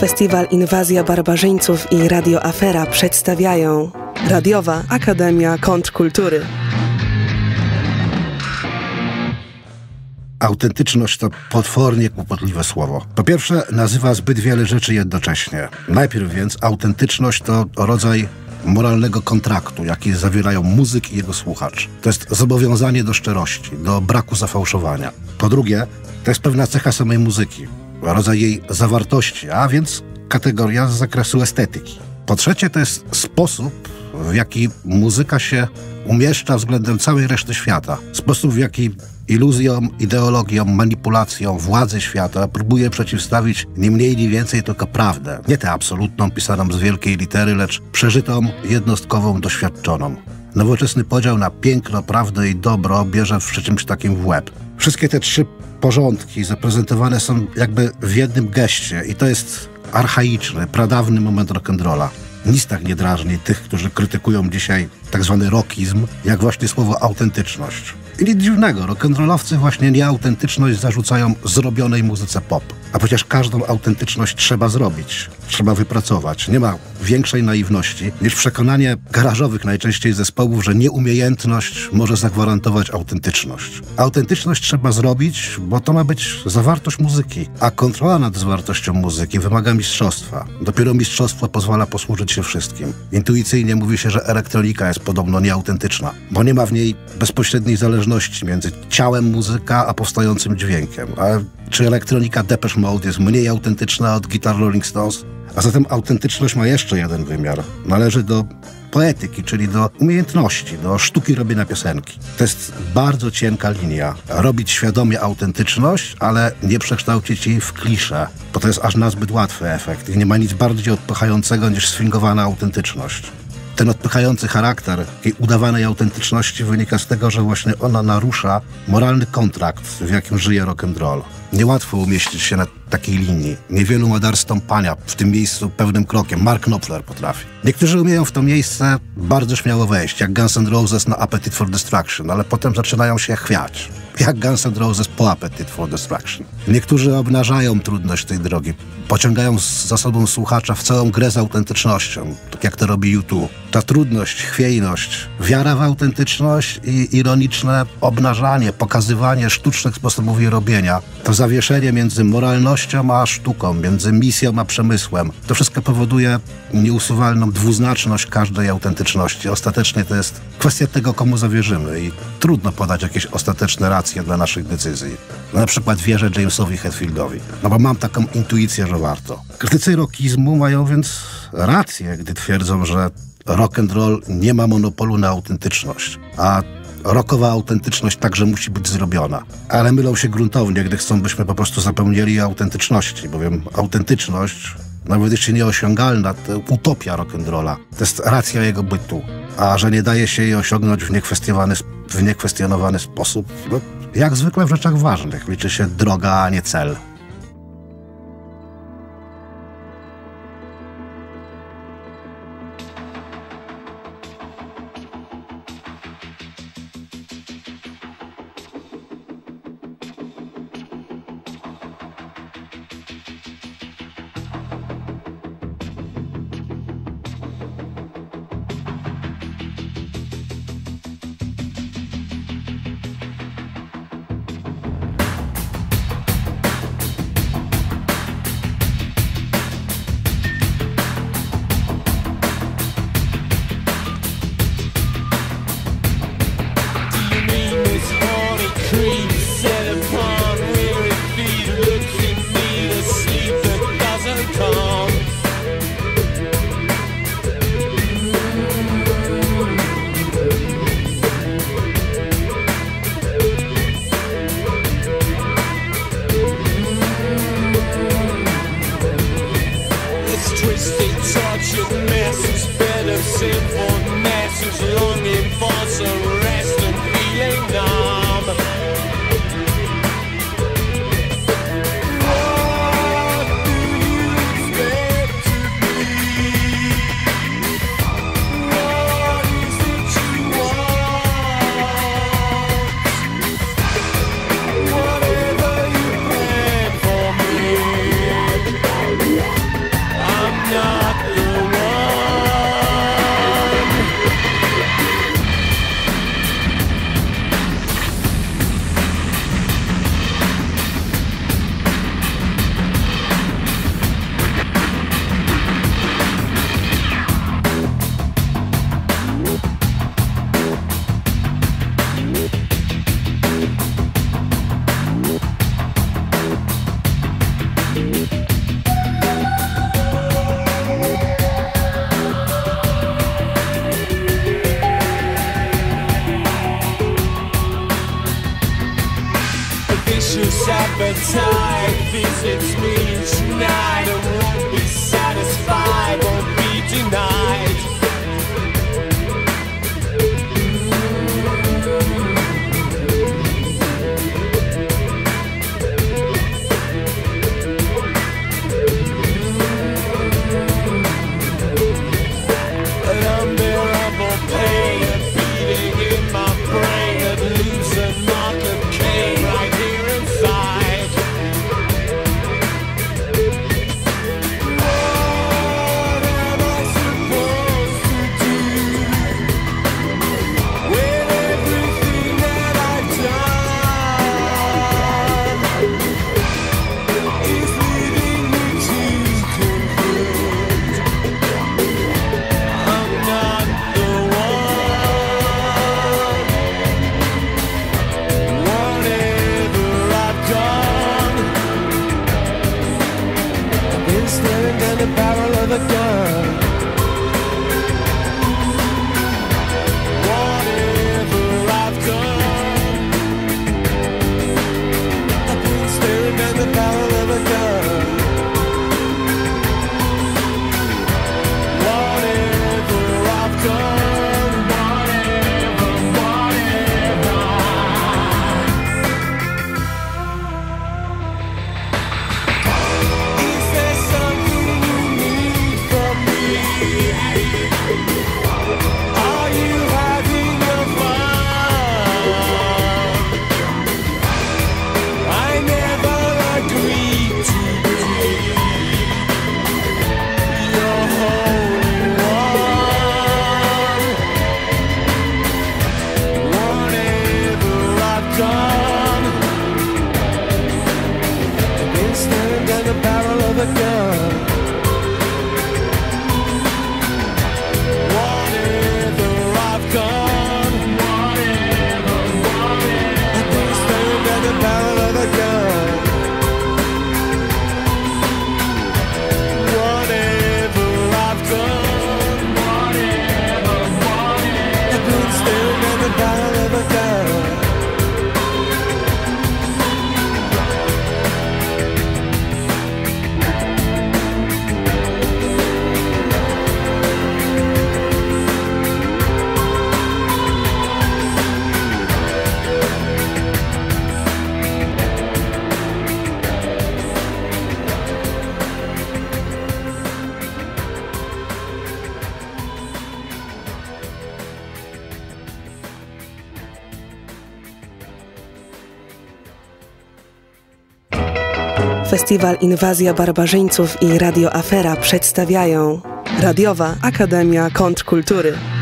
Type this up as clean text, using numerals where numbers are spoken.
Festiwal Inwazja Barbarzyńców i Radio Afera przedstawiają Radiowa Akademia Kontrkultury. Autentyczność to potwornie kłopotliwe słowo. Po pierwsze, nazywa zbyt wiele rzeczy jednocześnie. Najpierw więc autentyczność to rodzaj moralnego kontraktu, jaki zawierają muzyk i jego słuchacz. To jest zobowiązanie do szczerości, do braku zafałszowania. Po drugie, to jest pewna cecha samej muzyki, rodzaj jej zawartości, a więc kategoria z zakresu estetyki. Po trzecie, to jest sposób, w jaki muzyka się umieszcza względem całej reszty świata. Sposób, w jaki iluzjom, ideologiom, manipulacjom władzy świata próbuje przeciwstawić ni mniej, ni więcej tylko prawdę. Nie tę absolutną, pisaną z wielkiej litery, lecz przeżytą, jednostkową, doświadczoną. Nowoczesny podział na piękno, prawdę i dobro bierze w czymś takim w łeb. Wszystkie te trzy porządki zaprezentowane są jakby w jednym geście i to jest archaiczny, pradawny moment rock'n'rolla. Nic tak nie drażni tych, którzy krytykują dzisiaj tak zwany rockizm, jak właśnie słowo autentyczność. I nic dziwnego, rock'n'rollowcy właśnie nieautentyczność zarzucają zrobionej muzyce pop. A przecież każdą autentyczność trzeba zrobić, trzeba wypracować. Nie ma większej naiwności niż przekonanie garażowych najczęściej zespołów, że nieumiejętność może zagwarantować autentyczność. Autentyczność trzeba zrobić, bo to ma być zawartość muzyki, a kontrola nad zawartością muzyki wymaga mistrzostwa. Dopiero mistrzostwo pozwala posłużyć się wszystkim. Intuicyjnie mówi się, że elektronika jest podobno nieautentyczna, bo nie ma w niej bezpośredniej zależności między ciałem muzyka a powstającym dźwiękiem. A czy elektronika Depeche Mode jest mniej autentyczna od gitar Rolling Stones? A zatem autentyczność ma jeszcze jeden wymiar. Należy do poetyki, czyli do umiejętności, do sztuki robienia piosenki. To jest bardzo cienka linia. Robić świadomie autentyczność, ale nie przekształcić jej w kliszę, bo to jest aż nazbyt łatwy efekt i nie ma nic bardziej odpychającego niż sfingowana autentyczność. Ten odpychający charakter tej udawanej autentyczności wynika z tego, że właśnie ona narusza moralny kontrakt, w jakim żyje rock'n'roll. Niełatwo umieścić się na takiej linii. Niewielu ma dar stąpania w tym miejscu pewnym krokiem. Mark Knopfler potrafi. Niektórzy umieją w to miejsce bardzo śmiało wejść, jak Guns N' Roses na Appetite for Destruction, ale potem zaczynają się chwiać. Jak Guns N' Roses po Appetite for Destruction. Niektórzy obnażają trudność tej drogi, pociągają za sobą słuchacza w całą grę z autentycznością, tak jak to robi U2. Ta trudność, chwiejność, wiara w autentyczność i ironiczne obnażanie, pokazywanie sztucznych sposobów jej robienia, to zawieszenie między moralnością a sztuką, między misją a przemysłem. To wszystko powoduje nieusuwalną dwuznaczność każdej autentyczności. Ostatecznie to jest kwestia tego, komu zawierzymy i trudno podać jakieś ostateczne racje dla naszych decyzji. Na przykład wierzę Jamesowi Hetfieldowi, bo mam taką intuicję, że warto. Krytycy rockizmu mają więc rację, gdy twierdzą, że rock'n'roll nie ma monopolu na autentyczność, a rockowa autentyczność także musi być zrobiona. Ale mylą się gruntownie, gdy chcą, byśmy po prostu zapomnieli autentyczności, bowiem autentyczność, nawet jeśli nieosiągalna, to utopia rock'n'rolla. To jest racja jego bytu. A że nie daje się jej osiągnąć w niekwestionowany sposób, no, jak zwykle w rzeczach ważnych, liczy się droga, a nie cel. barrel of a gun. Whatever I've done, I've been staring at the barrel of a gun. Whatever I've done, whatever. Is there something you need from me? Are you having your fun? I never agreed to be your holy one. Whatever I've done, I've been staring down the barrel of a gun. Whatever I've done, I've been staring down the barrel of a gun. Whatever I've done, I've been staring down the barrel of a gun. Festiwal Inwazja Barbarzyńców i Radio Afera przedstawiają Radiowa Akademia Kontrkultury.